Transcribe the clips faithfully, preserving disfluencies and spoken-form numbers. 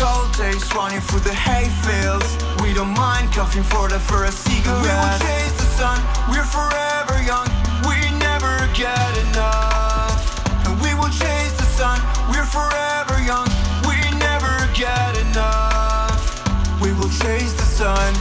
cold days, running through the hayfields. We don't mind coughing for the first cigarette. We will chase the sun, we're forever young. We never get enough. And we will chase the sun, we're forever young. We never get enough. We will chase the sun.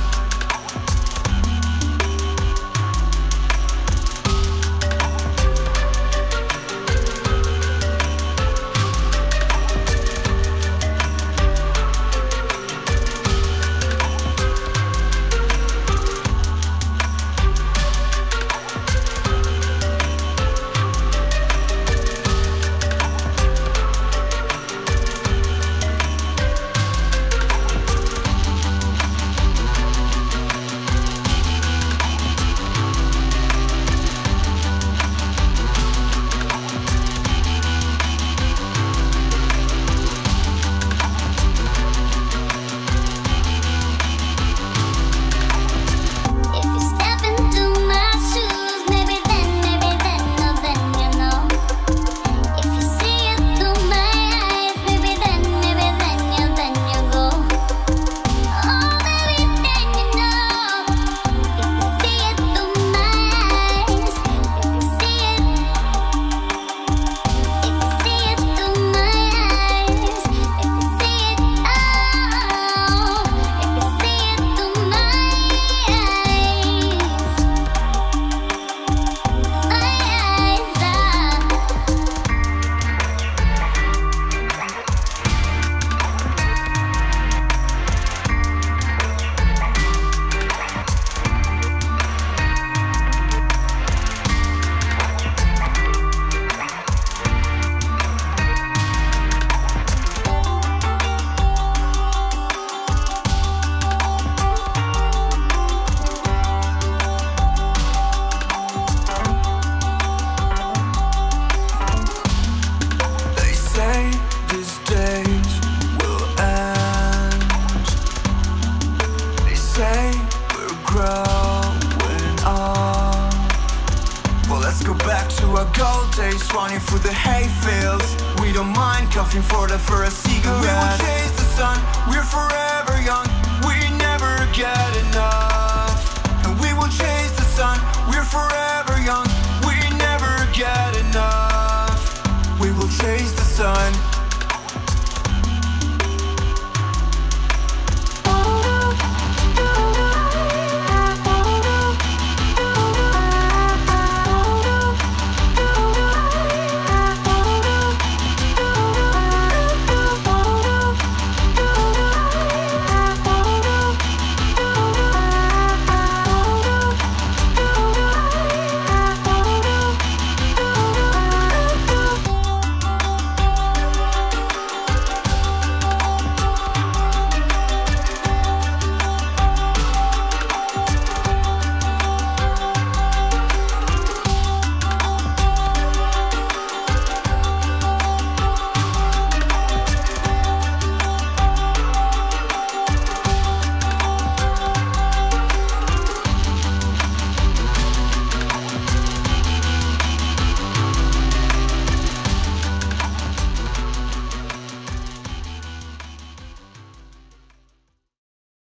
Running through the hayfields. We don't mind coughing for the first cigarette. We will chase the sun, we're forever young. We never get enough. And we will chase the sun, we're forever young. We never get enough.